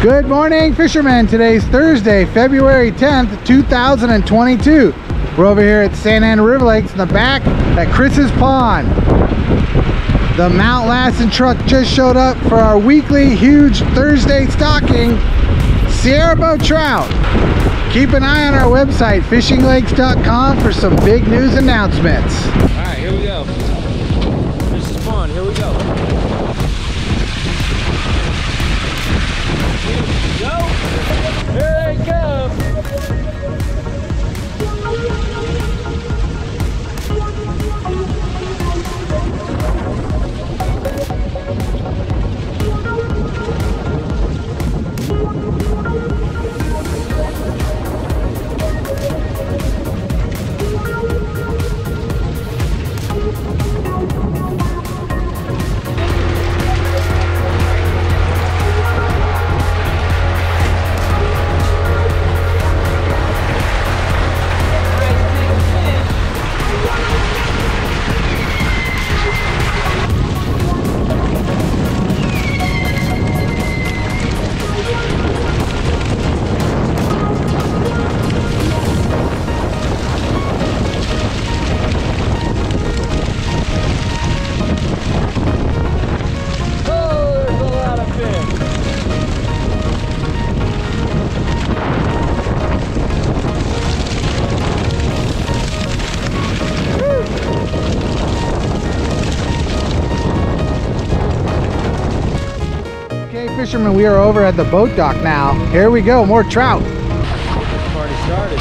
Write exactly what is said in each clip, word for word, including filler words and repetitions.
Good morning, fishermen. Today's Thursday, February tenth, two thousand twenty-two. We're over here at Santa Ana River Lakes in the back at Chris's Pond. The Mount Lassen truck just showed up for our weekly huge Thursday stocking, Sierra Bow trout. Keep an eye on our website, fishing lakes dot com, for some big news announcements. All right, here we go. Chris's Pond, here we go. Go! Here they come! Fishermen, we are over at the boat dock now. Here we go, more trout. Party started.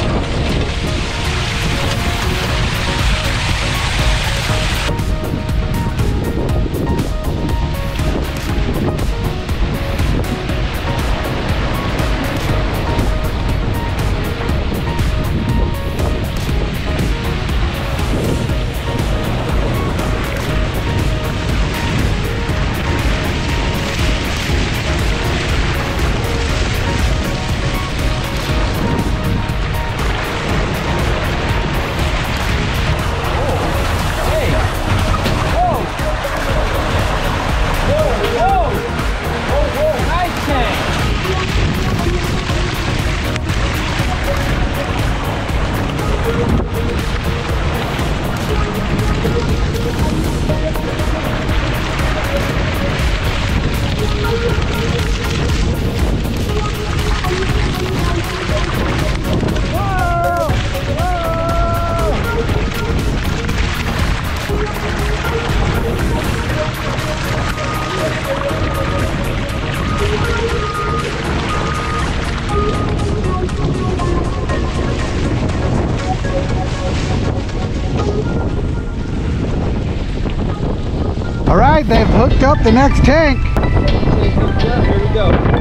All right, they've hooked up the next tank. Here we go.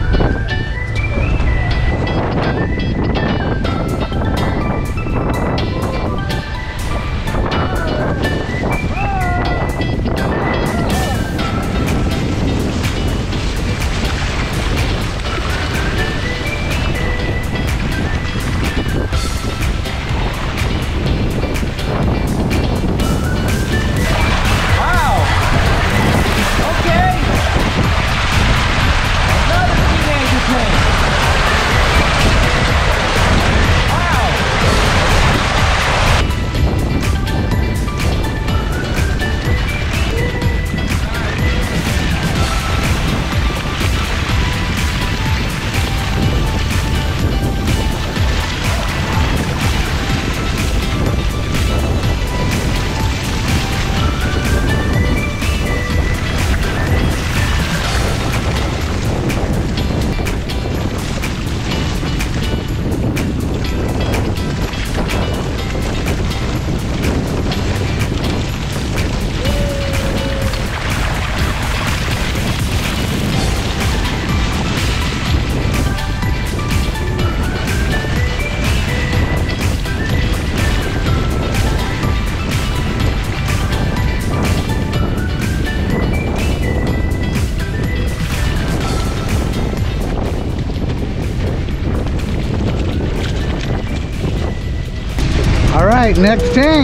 All right, next tank.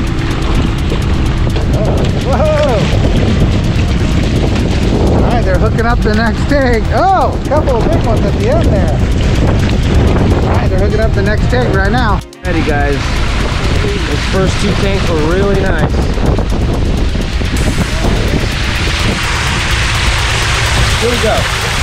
Whoa! All right, they're hooked hooking up the next tank. Oh, a couple of big ones at the end there. All right, they're hooking up the next tank right now. Ready, guys. Those first two tanks were really nice. Here we go.